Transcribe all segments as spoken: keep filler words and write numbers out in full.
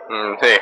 Hm, nee.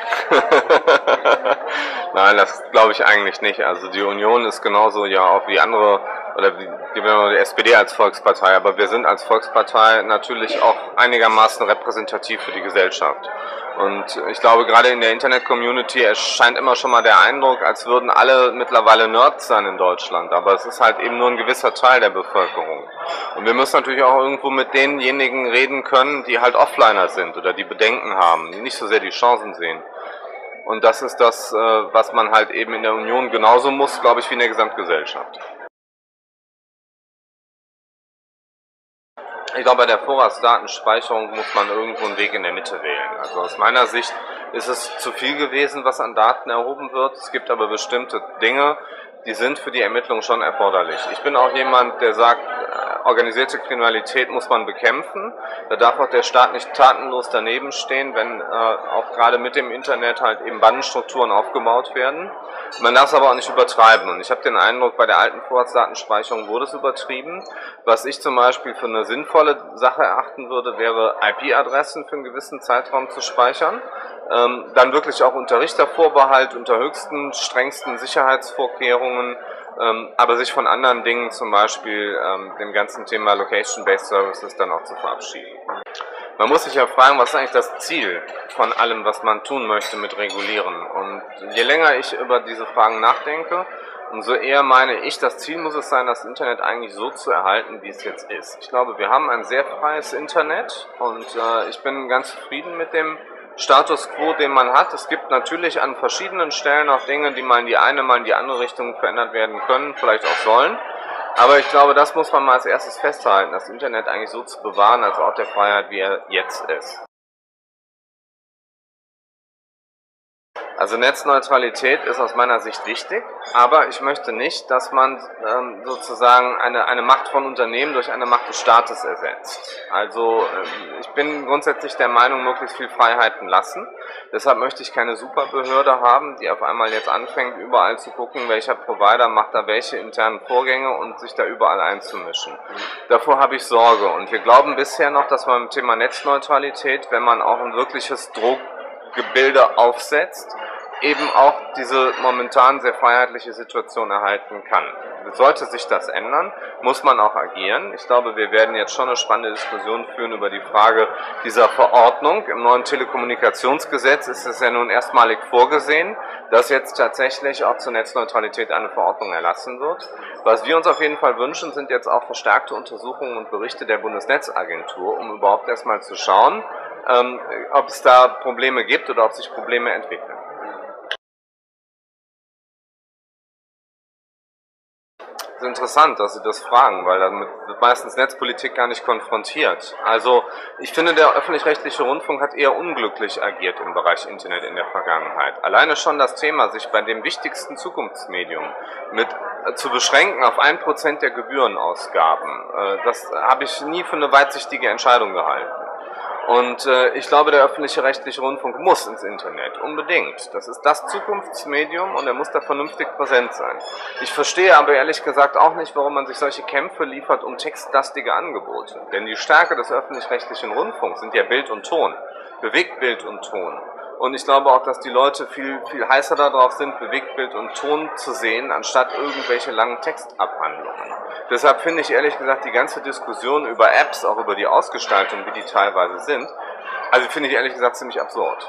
Nein, das glaube ich eigentlich nicht. Also die Union ist genauso ja auch wie andere, oder die, die, die S P D als Volkspartei, aber wir sind als Volkspartei natürlich auch einigermaßen repräsentativ für die Gesellschaft. Und ich glaube, gerade in der Internet-Community erscheint immer schon mal der Eindruck, als würden alle mittlerweile Nerds sein in Deutschland. Aber es ist halt eben nur ein gewisser Teil der Bevölkerung. Und wir müssen natürlich auch irgendwo mit denjenigen reden können, die halt Offliner sind oder die Bedenken haben, die nicht so sehr die Chancen sehen. Und das ist das, was man halt eben in der Union genauso muss, glaube ich, wie in der Gesamtgesellschaft. Ich glaube, bei der Vorratsdatenspeicherung muss man irgendwo einen Weg in der Mitte wählen. Also aus meiner Sicht ist es zu viel gewesen, was an Daten erhoben wird. Es gibt aber bestimmte Dinge, die sind für die Ermittlung schon erforderlich. Ich bin auch jemand, der sagt, organisierte Kriminalität muss man bekämpfen. Da darf auch der Staat nicht tatenlos daneben stehen, wenn äh, auch gerade mit dem Internet halt eben Bandenstrukturen aufgebaut werden. Man darf es aber auch nicht übertreiben. Und ich habe den Eindruck, bei der alten Vorratsdatenspeicherung wurde es übertrieben. Was ich zum Beispiel für eine sinnvolle Sache erachten würde, wäre I P-Adressen für einen gewissen Zeitraum zu speichern. Ähm, dann wirklich auch unter Richtervorbehalt, unter höchsten, strengsten Sicherheitsvorkehrungen, ähm, aber sich von anderen Dingen, zum Beispiel ähm, dem ganzen Thema Location-Based Services, dann auch zu verabschieden. Man muss sich ja fragen, was ist eigentlich das Ziel von allem, was man tun möchte mit Regulieren. Und je länger ich über diese Fragen nachdenke, umso eher meine ich, das Ziel muss es sein, das Internet eigentlich so zu erhalten, wie es jetzt ist. Ich glaube, wir haben ein sehr freies Internet und äh, ich bin ganz zufrieden mit dem Status quo, den man hat. Es gibt natürlich an verschiedenen Stellen auch Dinge, die mal in die eine, mal in die andere Richtung verändert werden können, vielleicht auch sollen. Aber ich glaube, das muss man mal als erstes festhalten, das Internet eigentlich so zu bewahren als Ort der Freiheit, wie er jetzt ist. Also Netzneutralität ist aus meiner Sicht wichtig, aber ich möchte nicht, dass man ähm, sozusagen eine, eine Macht von Unternehmen durch eine Macht des Staates ersetzt. Also ähm, ich bin grundsätzlich der Meinung, möglichst viel Freiheiten lassen. Deshalb möchte ich keine Superbehörde haben, die auf einmal jetzt anfängt, überall zu gucken, welcher Provider macht da welche internen Vorgänge und sich da überall einzumischen. Davor habe ich Sorge und wir glauben bisher noch, dass man im Thema Netzneutralität, wenn man auch ein wirkliches Drohgebilde aufsetzt, eben auch diese momentan sehr freiheitliche Situation erhalten kann. Sollte sich das ändern, muss man auch agieren. Ich glaube, wir werden jetzt schon eine spannende Diskussion führen über die Frage dieser Verordnung. Im neuen Telekommunikationsgesetz ist es ja nun erstmalig vorgesehen, dass jetzt tatsächlich auch zur Netzneutralität eine Verordnung erlassen wird. Was wir uns auf jeden Fall wünschen, sind jetzt auch verstärkte Untersuchungen und Berichte der Bundesnetzagentur, um überhaupt erstmal zu schauen, ähm, ob es da Probleme gibt oder ob sich Probleme entwickeln. Es ist interessant, dass Sie das fragen, weil damit wird meistens Netzpolitik gar nicht konfrontiert. Also ich finde, der öffentlich-rechtliche Rundfunk hat eher unglücklich agiert im Bereich Internet in der Vergangenheit. Alleine schon das Thema, sich bei dem wichtigsten Zukunftsmedium mit äh, zu beschränken auf ein Prozent der Gebührenausgaben, äh, das habe ich nie für eine weitsichtige Entscheidung gehalten. Und äh, ich glaube, der öffentliche rechtliche Rundfunk muss ins Internet, unbedingt. Das ist das Zukunftsmedium und er muss da vernünftig präsent sein. Ich verstehe aber ehrlich gesagt auch nicht, warum man sich solche Kämpfe liefert um textlastige Angebote. Denn die Stärke des öffentlich-rechtlichen Rundfunks sind ja Bild und Ton, Bewegtbild und Ton. Und ich glaube auch, dass die Leute viel, viel heißer darauf sind, Bewegtbild und Ton zu sehen, anstatt irgendwelche langen Textabhandlungen. Deshalb finde ich ehrlich gesagt die ganze Diskussion über Apps, auch über die Ausgestaltung, wie die teilweise sind, also finde ich ehrlich gesagt ziemlich absurd.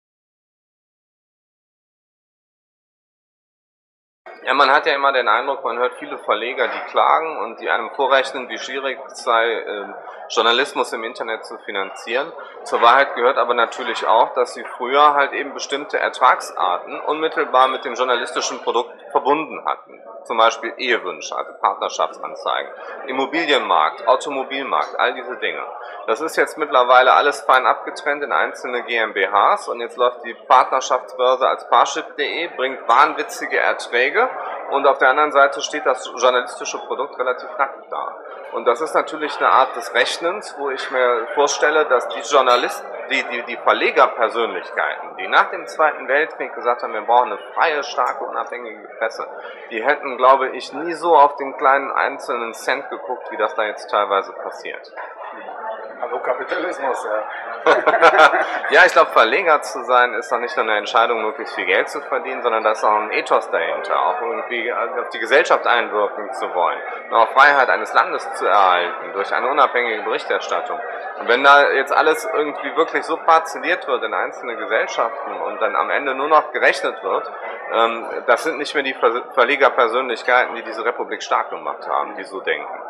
Ja, man hat ja immer den Eindruck, man hört viele Verleger, die klagen und die einem vorrechnen, wie schwierig es sei, äh, Journalismus im Internet zu finanzieren. Zur Wahrheit gehört aber natürlich auch, dass sie früher halt eben bestimmte Ertragsarten unmittelbar mit dem journalistischen Produkt verbunden hatten. Zum Beispiel Ehewünsche, also Partnerschaftsanzeigen, Immobilienmarkt, Automobilmarkt, all diese Dinge. Das ist jetzt mittlerweile alles fein abgetrennt in einzelne GmbHs und jetzt läuft die Partnerschaftsbörse als Parship punkt de, bringt wahnwitzige Erträge und auf der anderen Seite steht das journalistische Produkt relativ nackt da. Und das ist natürlich eine Art des Rechnens, wo ich mir vorstelle, dass die Journalisten, die, die, die Verlegerpersönlichkeiten, die nach dem Zweiten Weltkrieg gesagt haben, wir brauchen eine freie, starke, unabhängige Presse, die hätten, glaube ich, nie so auf den kleinen einzelnen Cent geguckt, wie das da jetzt teilweise passiert. Also Kapitalismus, ja. Ja, ich glaube, Verleger zu sein ist doch nicht nur eine Entscheidung, möglichst viel Geld zu verdienen, sondern da ist auch ein Ethos dahinter, auch irgendwie auf die Gesellschaft einwirken zu wollen und auch Freiheit eines Landes zu erhalten durch eine unabhängige Berichterstattung. Und wenn da jetzt alles irgendwie wirklich so parzelliert wird in einzelne Gesellschaften und dann am Ende nur noch gerechnet wird, ähm, das sind nicht mehr die Verlegerpersönlichkeiten, die diese Republik stark gemacht haben, die so denken.